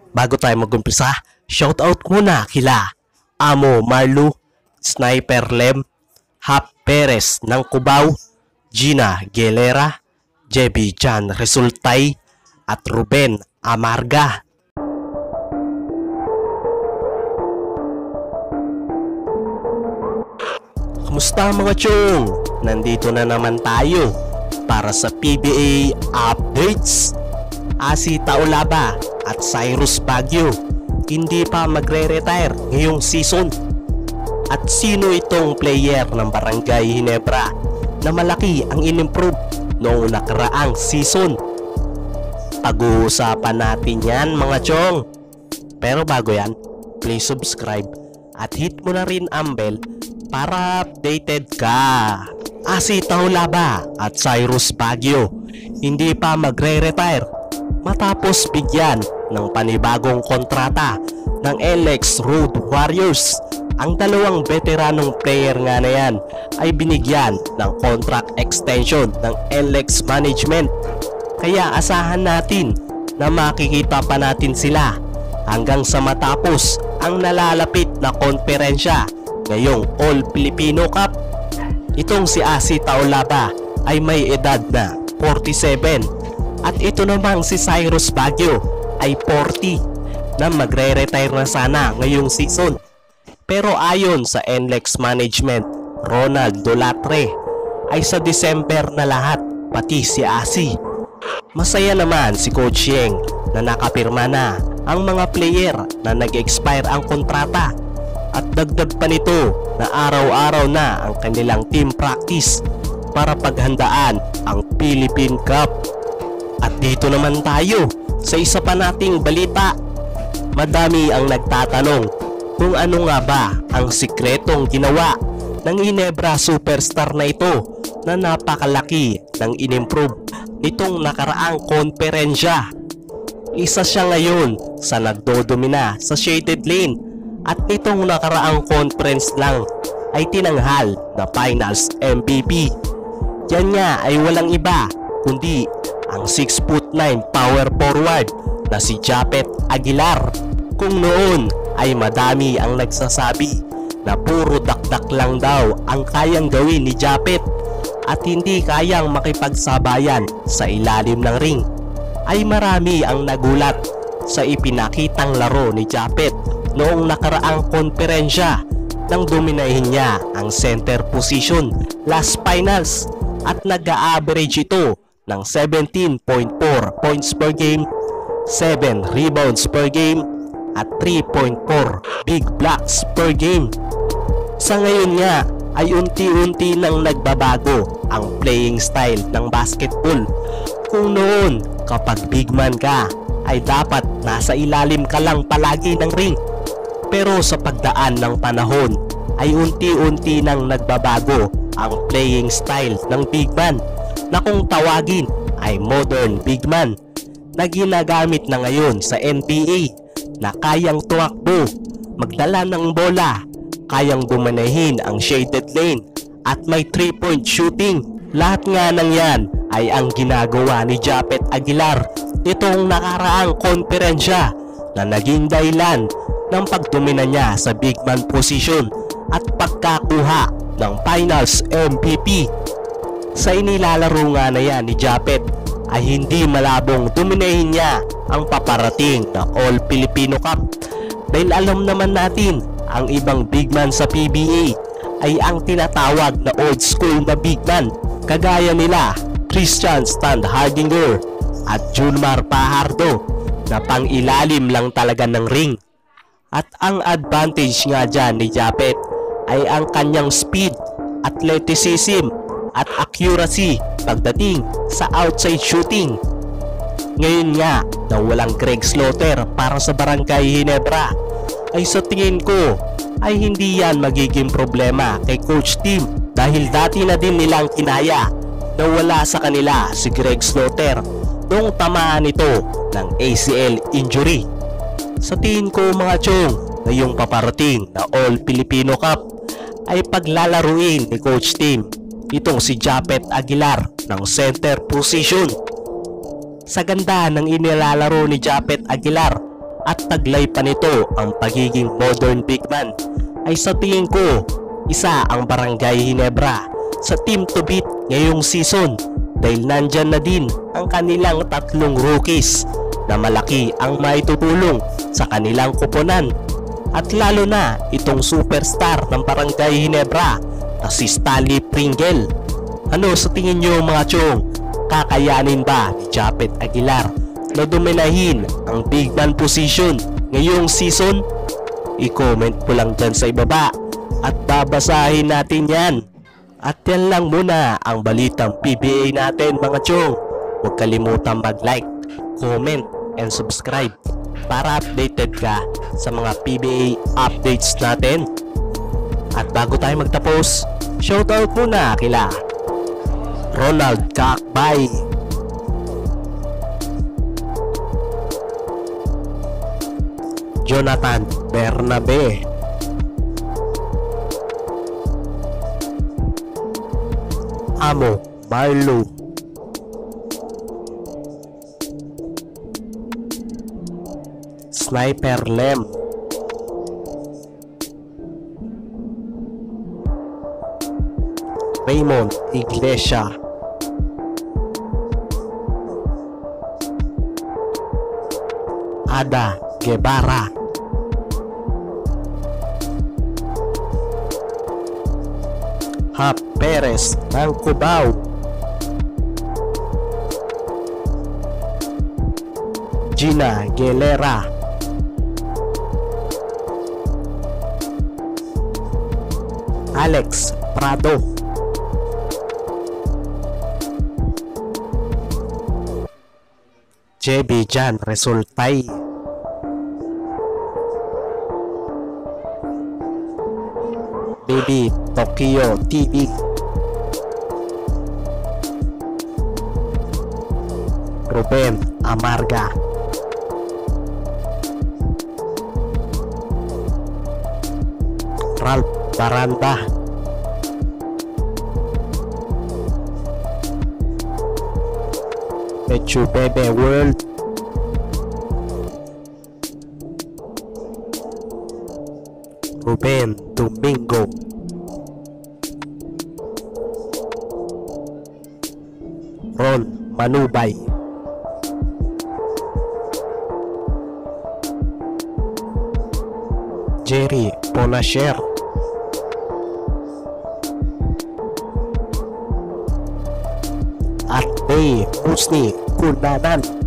Bago tayo mag-umpisa, shoutout muna kila Amo Marlu, Sniper Lem, Hap Perez ng Cubao, Gina Gelera, Jebi Jan Resultay, at Ruben Amarga. Kumusta mga chong? Nandito na naman tayo para sa PBA updates. Asi Taulaba at Cyrus Baguio hindi pa magre-retire ngayong season. At sino itong player ng Barangay Ginebra na malaki ang in-improve noong nakaraang season? Pag-uusapan natin yan mga chong. Pero bago yan, please subscribe at hit mo na rin ang bell para updated ka. Asi Taulaba at Cyrus Baguio hindi pa magre-retire matapos bigyan ng panibagong kontrata ng LX Road Warriors. Ang dalawang veteranong player nga na yan ay binigyan ng contract extension ng LX Management. Kaya asahan natin na makikita pa natin sila hanggang sa matapos ang nalalapit na konferensya ngayong All Filipino Cup. Itong si Asi Taulaba ay may edad na 47 at ito namang si Cyrus Baguio ay 40 na magre-retire na sana ngayong season. Pero ayon sa NLEX Management, Ronald Dolatre, ay sa December na lahat pati si Asi. Masaya naman si Coach Yeng na nakapirma na ang mga player na nag-expire ang kontrata. At dagdag pa nito na araw-araw na ang kanilang team practice para paghandaan ang Philippine Cup. At dito naman tayo sa isa pa nating balita. Madami ang nagtatanong kung ano nga ba ang sikretong ginawa ng Ginebra superstar na ito na napakalaki ng in-improve nitong nakaraang konferensya. Isa siya ngayon sa nagdodomina sa shaded lane at nitong nakaraang conference lang ay tinanghal na finals MVP. Yan nga ay walang iba kundi ang 6'9" power forward na si Japet Aguilar. Kung noon ay madami ang nagsasabi na puro dakdak lang daw ang kayang gawin ni Japet at hindi kayang makipagsabayan sa ilalim ng ring, ay marami ang nagulat sa ipinakitang laro ni Japet noong nakaraang konferensya nang dominahin niya ang center position last finals at nag-a-average ito ng 17.4 points per game, 7 rebounds per game, at 3.4 big blocks per game. Sa ngayon nga ay unti-unti nang nagbabago ang playing style ng basketball. Kung noon kapag big man ka ay dapat nasa ilalim ka lang palagi ng ring. Pero sa pagdaan ng panahon ay unti-unti nang nagbabago ang playing style ng big man na kung tawagin ay modern big man na ginagamit na ngayon sa NBA na kayang tumakbo, magdala ng bola, kayang dumanahin ang shaded lane at may 3-point shooting. Lahat nga ng yan ay ang ginagawa ni Japet Aguilar nitong nakaraang konferensya na naging dahilan ng pagdomina niya sa big man position at pagkakuha ng finals MVP. Sa inilalaro nga na yan ni Japet ay hindi malabong dominahin niya ang paparating na All Filipino Cup dahil alam naman natin ang ibang big man sa PBA ay ang tinatawag na old school na big man kagaya nila Christian Standhardinger at Junmar Pajardo na pang ilalim lang talaga ng ring. At ang advantage nga dyan ni Japet ay ang kanyang speed, athleticism at accuracy pagdating sa outside shooting. Ngayon nga na walang Greg Slaughter para sa Barangay Ginebra ay sa tingin ko ay hindi yan magiging problema kay Coach Tim dahil dati na din nilang kinaya na wala sa kanila si Greg Slaughter noong tamaan ito ng ACL injury. Sa tingin ko mga chong, ngayong paparating na All Filipino Cup ay paglalaruin ni Coach Tim itong si Japet Aguilar ng center position. Sa ganda ng inilalaro ni Japet Aguilar at taglay pa nito ang pagiging modern big man, ay sa tingin ko isa ang Barangay Ginebra sa team to beat ngayong season, dahil nandyan na din ang kanilang tatlong rookies na malaki ang maitutulong sa kanilang koponan, at lalo na itong superstar ng Barangay Ginebra na si Stanley Pringle. Ano sa tingin nyo mga chong? Kakayanin ba ni Japet Aguilar na dominahin ang big man position ngayong season? I-comment po lang dyan sa ibaba at babasahin natin yan. At yan lang muna ang balitang PBA natin mga chong. Huwag kalimutan mag-like, comment, and subscribe para updated ka sa mga PBA updates natin. At bago tayo magtapos, shoutout muna kila Ronald Kakbay, Jonathan Bernabe, Amo Marlo, Sniper Lem, Raymond Iglesia, Ada Guevara, Hap Perez ng Cubao, Gina Gelera, Alex Prado, JB Jan Resultay, Baby Tokyo TV, Ruben Amarga, Ralph Baranda, Mechu Bebe World, Ruben Domingo, Ron Manubay, Jerry Ponasher, at May Musni Kundanan.